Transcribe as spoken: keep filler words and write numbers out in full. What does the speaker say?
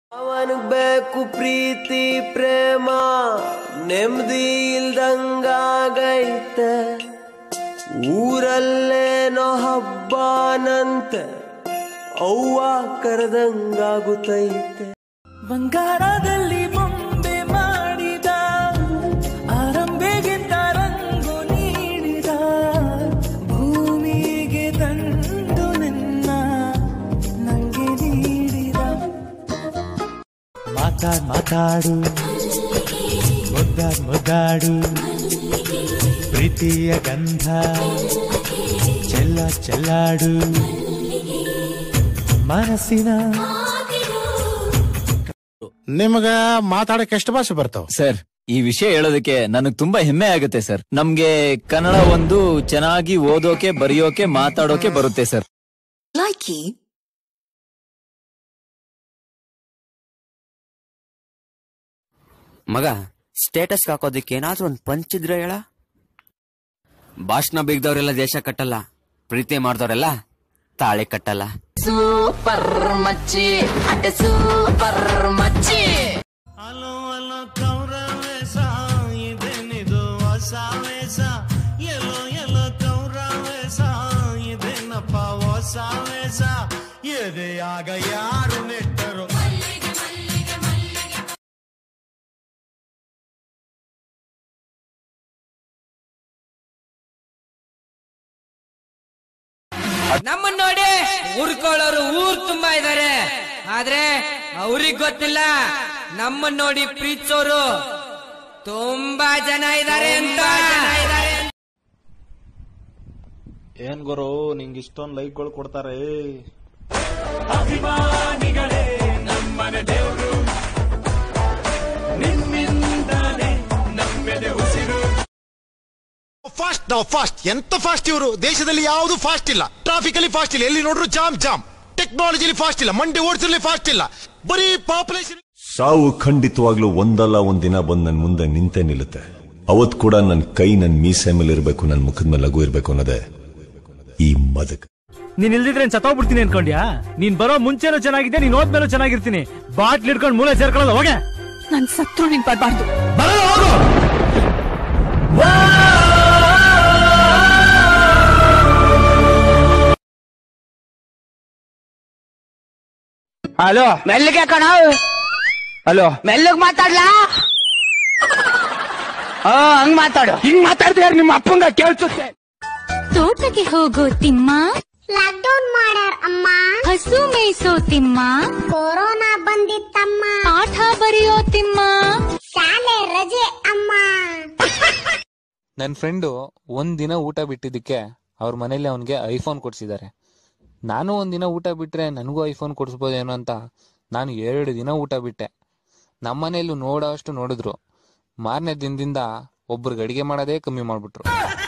ಅವನಿಗೆ ಬೇಕು ಪ್ರೀತಿ ಪ್ರೇಮ ನೆಮ್ಮದಿ ಇಲ್ದಂಗಾಗೈತೆ ಊರಲ್ಲೇನೋ ಹಬ್ಬನಂತೆ ಅವ್ವ ಕರೆದಂಗಾಗುತ್ತೈತೆ ಬಂಗಾರದಲ್ಲಿ ಬೊಂಬೆ ಮಾಡಿದ ಆರಂಭೆಗೆ ತರಂಗು ನೀಡಿದ ಭೂಮಿಗೆ ತಂದು ನಿನ್ನ ನಂಗೆ ನೀಡಿದ ಮಾತಾಡ್ ಮಾತಾಡು ಮುದ್ದಾಡ್ ಮುದ್ದಾಡು ಪ್ರೀತಿಯ ಗಂಧ ಚೆಲ್ಲ ಚೆಲ್ಲಾಡು ಮನಸ್ಸಿನ ನಿಮಗ ಮಾತಾಡಕ್ಕೆ ಎಷ್ಟು ಭಾಷೆ ಬರ್ತಾವ ಸರ್? ಈ ವಿಷಯ ಹೇಳೋದಕ್ಕೆ ನನಗ್ ತುಂಬಾ ಹೆಮ್ಮೆ ಆಗುತ್ತೆ ಸರ್. ನಮ್ಗೆ ಕನ್ನಡ ಒಂದು ಚೆನ್ನಾಗಿ ಓದೋಕೆ ಬರೆಯೋಕೆ ಮಾತಾಡೋಕೆ ಬರುತ್ತೆ ಸರ್. ಲೈಕಿ ಮಗ ಸ್ಟೇಟಸ್ ಹಾಕೋದಿಕ್ಕೆ ಏನಾದ್ರೂ ಒಂದು ಪಂಚಿದ್ರೆ ಹೇಳ. ಭಾಷಣ ಬಿಗ್ದವ್ರೆಲ್ಲ ದೇಶ ಕಟ್ಟಲ್ಲ, ಪ್ರೀತಿ ಮಾಡ್ದವ್ರೆಲ್ಲ ತಾಳೆ ಕಟ್ಟಲ್ಲ. ಸೂಪರ್ ಮಚ್ಚಿ ಅಟ್ಟೆ ಸೂಪರ್ ಮಚ್ಚಿ ಅಲೋ ಅಲೋ ಕೌರವೇಶ ಇದೇನಿದು ಹೊಸ ವೇಷ ಎಲ್ಲೋ ಎಲ್ಲೋ ಕೌರವೇಶ ಇದೇನಪ್ಪ ಹೊಸ ವೇಷ ಎದೆಯಾಗ ಯಾರು ನೆಟ್ಟರು ನಮ್ಮನ್ನ ನೋಡಿ ಊರ್ಕೊಳ್ಳೋರು ಊರ್ ತುಂಬಾ ಇದಾರೆ, ಆದ್ರೆ ಅವ್ರಿಗ್ ಗೊತ್ತಿಲ್ಲ ನಮ್ಮನ್ನ ನೋಡಿ ಪ್ರೀತಿಸೋರು ತುಂಬಾ ಜನ ಇದಾರೆ ಅಂತ. ಏನ್ ಗುರು ನಿಂಗೆ ಇಷ್ಟೊಂದು ಲೈಕ್ಗಳು ಕೊಡ್ತಾರೆ? ಅಭಿಮಾನಿಗಳೇ ನಮ್ಮನೆ ದೇವರು, ನಿಮ್ಮಿಂದಾನೆ ನಮ್ಮೆದೆ ಉಸಿರು. ಫಾಸ್ಟ್ ನಾವು ಫಾಸ್ಟ್ ಎಂತ ಫಾಸ್ಟ್ ಇವರು ದೇಶದಲ್ಲಿ ಯಾವುದು ಫಾಸ್ಟ್ ಇಲ್ಲ. ಟ್ರಾಫಿಕ್ ಅಲ್ಲಿ ಫಾಸ್ಟ್ ಇಲ್ಲ, ಎಲ್ಲಿ ನೋಡ್ರು ಜಾಮ್ ಜಾಮ್. ಟೆಕ್ನಾಲಜಿಲಿ ಫಾಸ್ಟ್ ಇಲ್ಲ, ಮಂಡಿ ಓಡಿಸಲಿ ಫಾಸ್ಟ್ ಇಲ್ಲ, ಬರೀ ಪಾಪ್ಯುಲೇಷನ್. ಸಾವು ಖಂಡಿತವಾಗ್ಲೂ ಒಂದಲ್ಲ ಒಂದಿನ ಬಂದ್ ನನ್ ಮುಂದೆ ನಿಂತೇ ನಿಲ್ಲುತ್ತೆ. ಅವತ್ ಕೂಡ ನನ್ ಕೈ ನನ್ ಮೀಸೆ ಮೇಲೆ ಇರ್ಬೇಕು, ನನ್ ಮುಖದ ಮೇಲೆ ಲಘು ಇರ್ಬೇಕು ಅನ್ನೋದೇ ಈ ಮದಕ್. ನೀನ್ ಇಲ್ದಿದ್ರೆ ಸತ್ತೋಗ್ಬಿಡ್ತೀನಿ ಅನ್ಕೊಂಡ್ಯಾ? ನೀನ್ ಬರೋ ಮುಂಚೆನೂ ಚೆನ್ನಾಗಿದೆ, ನೀನ್ ಹೋದ್ಮೇಲೂ ಚೆನ್ನಾಗಿರ್ತೀನಿ. ಬಾಟ್ಲ್ ಹಿಡ್ಕೊಂಡು ಮೂಲೆ ಸೇರ್ಕೊಳ್ಳೋದು ಹೋಗೆ. ನನ್ ಸತ್ರು ನಿನ್ ಬರ್ಬಾರ್ದು. ಹಲೋ, ಮೆಲ್ಲಗೆ ಕಣ. ಹಲೋ, ಮೆಲ್ಲಗ್ ಮಾತಾಡ್ಲಾ? ಹಾ, ಹಂಗ್ ಮಾತಾಡು. ಹಿಂಗ್ ಮಾತಾಡ್ತೀರ ನಿಮ್ಮ ಅಪ್ಪಂಗ ಕೇಳ್ಸುತ್ತೆ. ತೋಟಕ್ಕೆ ಹೋಗೋ ತಿಮ್ಮ, ಲಾಕ್ಡೌನ್ ಮಾಡ್ಯಾರ ಅಮ್ಮ. ಹಸು ಮೇಯಿಸೋ ತಿಮ್ಮ, ಕೊರೋನಾ ಬಂದಿತ್ತಮ್ಮ. ಪಾಠ ಬರೆಯೋ ತಿಮ್ಮ, ಶಾಲೆ ರಜೆ ಅಮ್ಮ. ನನ್ ಫ್ರೆಂಡು ಒಂದ್ ದಿನ ಊಟ ಬಿಟ್ಟಿದ್ದಕ್ಕೆ ಅವ್ರ ಮನೇಲಿ ಅವನ್ಗೆ ಐಫೋನ್ ಕೊಡ್ಸಿದ್ದಾರೆ. ನಾನು ಒಂದಿನ ಊಟ ಬಿಟ್ರೆ ನನಗೂ ಐಫೋನ್ ಕೊಡಿಸ್ಬೋದೇನೋ ಅಂತ ನಾನು ಎರಡು ದಿನ ಊಟ ಬಿಟ್ಟೆ. ನಮ್ಮನೇಲೂ ನೋಡೋ ಅಷ್ಟು ನೋಡಿದ್ರು. ಮಾರನೇ ದಿನದಿಂದ ಒಬ್ರಿಗೆ ಅಡಿಗೆ ಮಾಡೋದೇ ಕಮ್ಮಿ ಮಾಡ್ಬಿಟ್ರು.